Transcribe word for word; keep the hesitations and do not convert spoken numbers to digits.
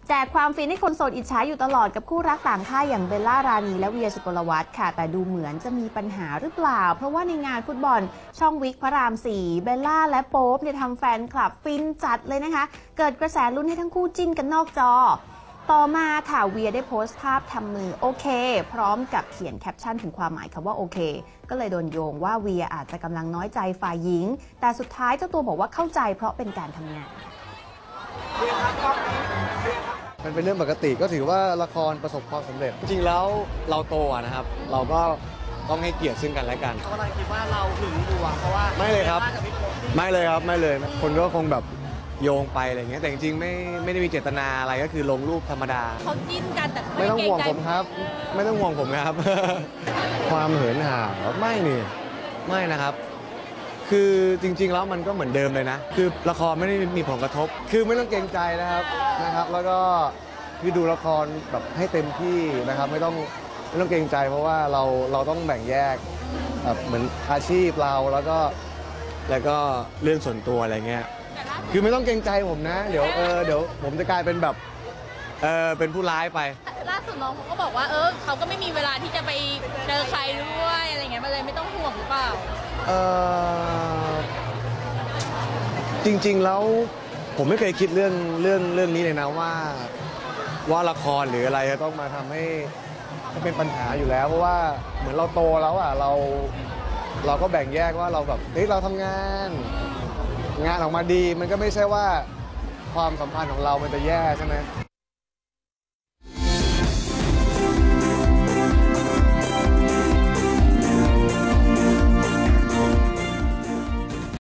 แจกความฟินให้คนโสดอิจฉาอยู่ตลอดกับคู่รักต่างค่ายอย่างเบลล่ารานีและเวียสุกลวัฒน์ค่ะแต่ดูเหมือนจะมีปัญหาหรือเปล่าเพราะว่าในงานฟุตบอลช่องวิกพระรามสี่เบลล่าและโป๊ปเนี่ยทำแฟนคลับฟินจัดเลยนะคะเกิดกระแสลุ้นให้ทั้งคู่จิ้นกันนอกจอต่อมาค่ะเวียได้โพสต์ภาพทำมือโอเคพร้อมกับเขียนแคปชั่นถึงความหมายคำว่าโอเคก็เลยโดนโยงว่าเวียอาจจะกำลังน้อยใจฝ่ายหญิงแต่สุดท้ายเจ้าตัวบอกว่าเข้าใจเพราะเป็นการทำงานมันเป็นเรื่องปกติก็ถือว่าละครประสบความสำเร็จจริงๆแล้วเราโตนะครับเราก็ต้องให้เกียรติซึ่งกันและกันเขากำลังคิดว่าเราหึงหวงเพราะว่าไม่เลยครับไม่เลยครับไม่เลยคนก็คงแบบโยงไปอะไรเงี้ยแต่จริงๆไม่ไม่ได้มีเจตนาอะไรก็คือลงรูปธรรมดาเขาจิ้นกันแต่ไม่ต้องห่วงผมครับไม่ต้องห่วงผมครับ ความเหินห่างไม่นี่ไม่นะครับคือจริงๆแล้วมันก็เหมือนเดิมเลยนะคือละครไม่ได้มีผลกระทบคือไม่ต้องเกรงใจนะครับนะครับแล้วก็คือดูละครแบบให้เต็มที่นะครับไม่ต้องไม่ต้องเกรงใจเพราะว่าเราเราต้องแบ่งแยกแบบเหมือนอาชีพเราแล้วก็แล้วก็เรื่องส่วนตัวอะไรเงี้ยคือไม่ต้องเกรงใจผมนะเดี๋ยวเออเดี๋ยวผมจะกลายเป็นแบบเออเป็นผู้ร้ายไปล่าสุดน้องเขาก็บอกว่าเออเขาก็ไม่มีเวลาที่จะไปเจอใครด้วยอะไรเงี้ยมันเลยไม่ต้องห่วงหรือเปล่าเออจริงๆแล้วผมไม่เคยคิดเรื่องเรื่องเรื่องนี้เลยนะว่าว่าละครหรืออะไรจะต้องมาทำให้ให้เป็นปัญหาอยู่แล้วเพราะว่าเหมือนเราโตแล้วอ่ะเราเราก็แบ่งแยกว่าเราแบบเฮ้ยเราทำงานงานออกมาดีมันก็ไม่ใช่ว่าความสัมพันธ์ของเรามันจะแย่ใช่ไหม